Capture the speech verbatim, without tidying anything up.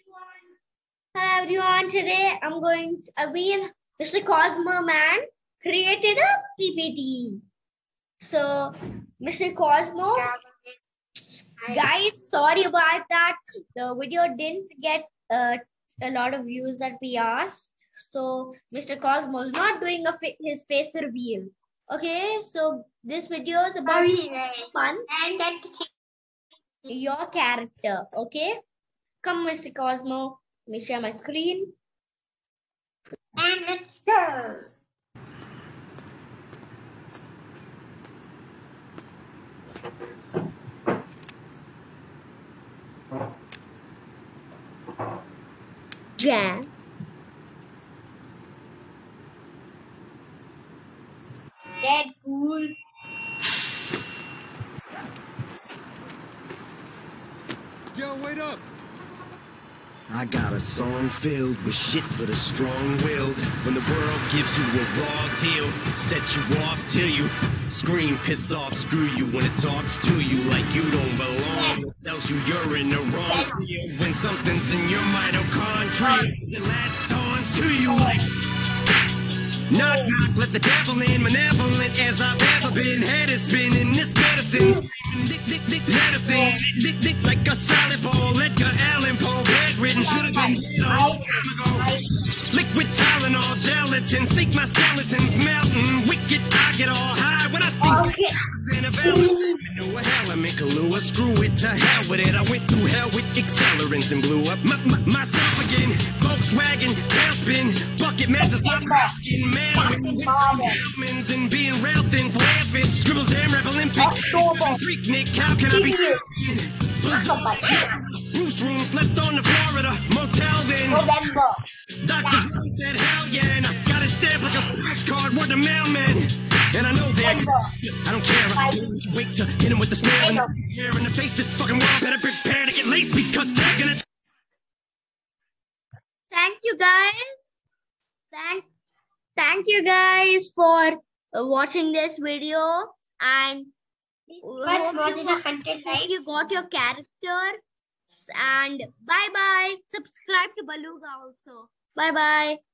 Hello everyone, today I'm going to, uh, we and Mister Cosmo Man created a P P T. So Mister Cosmo, guys, sorry about that. The video didn't get uh, a lot of views that we asked. So Mister Cosmo is not doing a fa his face reveal. Okay, so this video is about fun and your character. Okay, come Mister Cosmo. Let me share my screen. And let's go. Jam. Deadpool. Yo, wait up! I got a song filled with shit for the strong-willed. When the world gives you a raw deal, set you off till you scream, piss off, screw you. When it talks to you like you don't belong, it tells you you're in the wrong field. When something's in your mitochondria, it latched on to you like knock knock, let the devil in. Malevolent as I've ever been, head is spinning. This medicine, dick dick dick medicine, dick dick like a salad bowl. Edgar Allan Poe, bedridden, should have been dead a long time ago. Liquid Tylenol, gelatin, sneak my skeletons melting. Wicked, I get all high when I think Okay. it's in a valley. I know a hell I'm in Kahlua, screw it, to hell with it. I went through hell with accelerants and blew up my, my, myself again. Volkswagen, tailspin, bucket matches my fucking man. Almonds and being rail thin, flare fish, scribbles, jam, rap, Olympics. Freak Nick, how can I be? Bruce room, slept on the Florida motel then. November. Doctor Brown said hell yeah, and I got it stamped like a postcard, word the mailman. And I know that I don't care. I can't wait to hit him with the snare and the scare in the face. This fucking world better prepare to get laced because they're gonna. Thank you guys. Thank, thank you guys for uh, watching this video and hope you, hope you got your character. And bye bye. Subscribe to Beluga also. Bye bye.